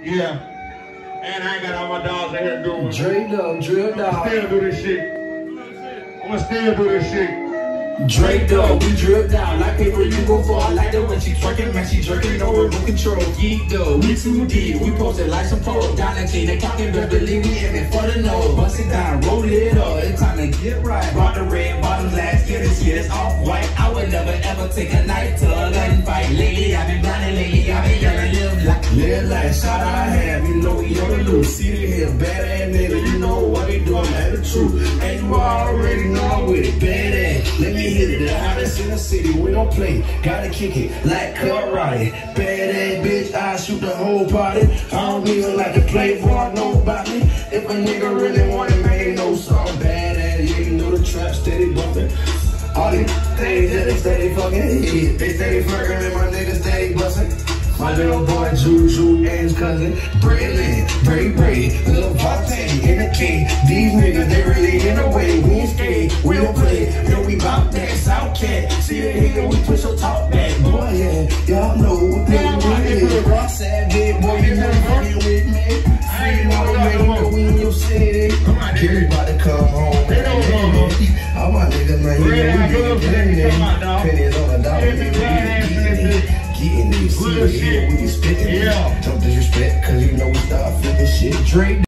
Yeah. And I ain't got all my dogs in here doing it. Dre Dog, drill dog. Still do this shit. I'ma still do this shit. Dre Dog, we drill down like paper you go for. I like that when she twerking, man, she jerking, no remote control. Geek though, we too deep, we posted like some pro. Down and clean, they talking, but believe me, aiming for the nose. Bust it down, roll it up, it's time to get right. Brought the red bottoms last year, this year's off-white. I would never ever take a night to a gun fight. Lately, I've been grinding, lately, I've been yelling, live life, shout out I have, you know we on the loose. See the hill, bad ass nigga, you know what they doing, man, the truth. And you already know I'm with it, bad ass. Let me hit it, the hottest in the city, we don't play. Gotta kick it like karate. Bad ass bitch, I shoot the whole party. I don't even like to play for nobody. If a nigga really want it, man, know something bad ass. Yeah, you know the trap steady bumping. All these things that they steady fucking hit. They steady flirting and my niggas steady busting. My little boy Juju and his cousin Braylon, Bray, Lil Vontae, and the king. These niggas, they really in the way. We ain't scared, we don't play. Yo, we bout that South Cat. See the hill, we push your top back. Boy, yeah, y'all know what they do. Rock savage, boy, you never fucking with me. I ain't know we in your city. Everybody come home, man. All my niggas, man, you know we pennies on the dollar. Getting these serious, we be spitting. Don't disrespect, cause you know we start flipping shit. Drake.